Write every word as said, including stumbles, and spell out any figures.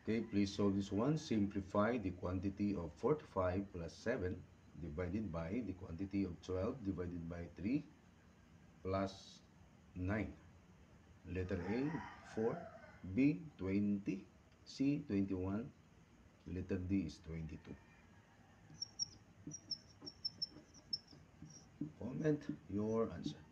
Okay, please solve this one. Simplify the quantity of forty-five plus seven divided by the quantity of twelve divided by three plus nine. Letter A, four. B, twenty. C, twenty-one. Letter D is twenty-two. Comment your answer.